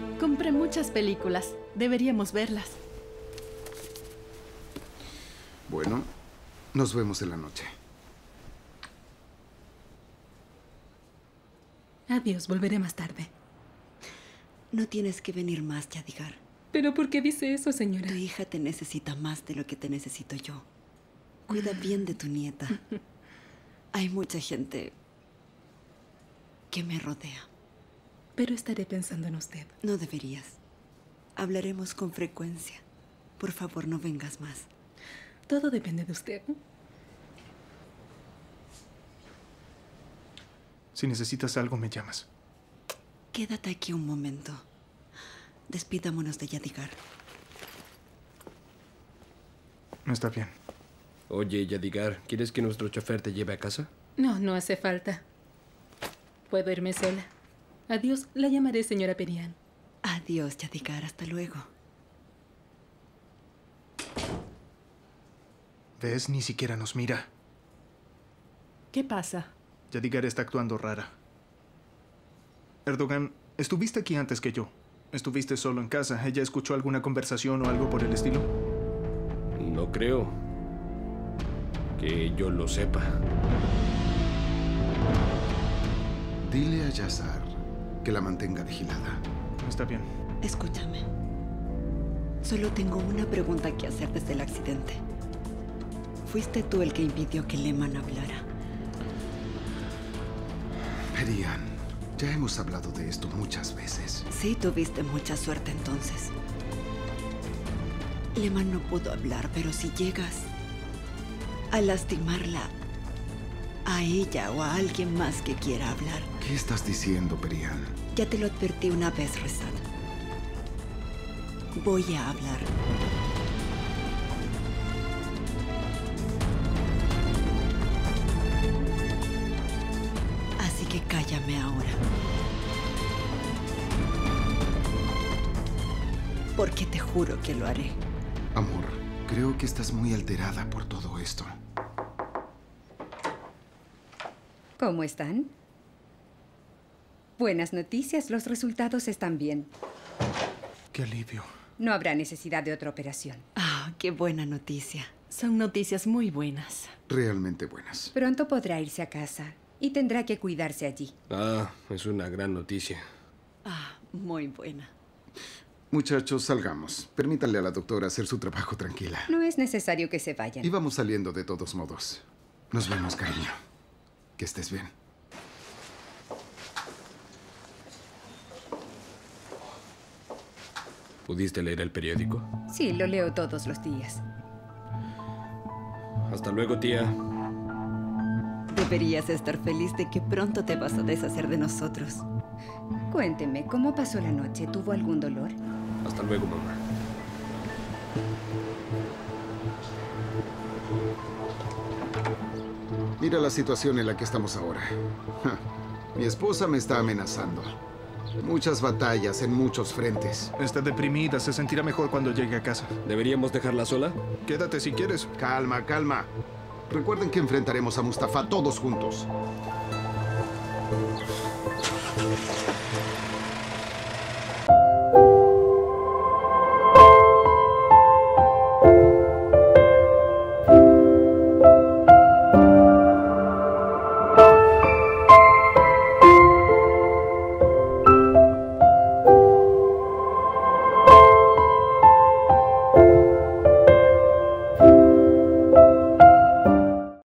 Compré muchas películas. Deberíamos verlas. Bueno, nos vemos en la noche. Adiós, volveré más tarde. No tienes que venir más, Yadigar. ¿Pero por qué dice eso, señora? Tu hija te necesita más de lo que te necesito yo. Cuida bien de tu nieta. Hay mucha gente que me rodea. Pero estaré pensando en usted. No deberías. Hablaremos con frecuencia. Por favor, no vengas más. Todo depende de usted. Si necesitas algo, me llamas. Quédate aquí un momento. Despidámonos de Yadigar. Está bien. Oye, Yadigar, ¿quieres que nuestro chofer te lleve a casa? No, no hace falta. Puedo irme sola. Adiós, la llamaré señora Perián. Adiós, Yadigar. Hasta luego. ¿Ves? Ni siquiera nos mira. ¿Qué pasa? Yadigar está actuando rara. Erdogan, estuviste aquí antes que yo. ¿Estuviste solo en casa? ¿Ella escuchó alguna conversación o algo por el estilo? No creo que yo lo sepa. Dile a Yazar que la mantenga vigilada. Está bien. Escúchame. Solo tengo una pregunta que hacer desde el accidente. ¿Fuiste tú el que impidió que Lehman hablara? Perián, ya hemos hablado de esto muchas veces. Sí, tuviste mucha suerte entonces. Lehman no pudo hablar, pero si llegas a lastimarla, a ella o a alguien más que quiera hablar. ¿Qué estás diciendo, Perián? Ya te lo advertí una vez, Rezat. Voy a hablar. Así que cállame ahora. Porque te juro que lo haré. Amor, creo que estás muy alterada por todo esto. ¿Cómo están? Buenas noticias, los resultados están bien. Qué alivio. No habrá necesidad de otra operación. Ah, qué buena noticia. Son noticias muy buenas. Realmente buenas. Pronto podrá irse a casa y tendrá que cuidarse allí. Ah, es una gran noticia. Ah, muy buena. Muchachos, salgamos. Permítanle a la doctora hacer su trabajo tranquila. No es necesario que se vayan. Y vamos saliendo de todos modos. Nos vemos, cariño. Que estés bien. ¿Pudiste leer el periódico? Sí, lo leo todos los días. Hasta luego, tía. Deberías estar feliz de que pronto te vas a deshacer de nosotros. Cuénteme, ¿cómo pasó la noche? ¿Tuvo algún dolor? Hasta luego, mamá. Mira la situación en la que estamos ahora. Ja, mi esposa me está amenazando. Muchas batallas en muchos frentes. Está deprimida. Se sentirá mejor cuando llegue a casa. ¿Deberíamos dejarla sola? Quédate si quieres. Calma, calma. Recuerden que enfrentaremos a Mustafa todos juntos.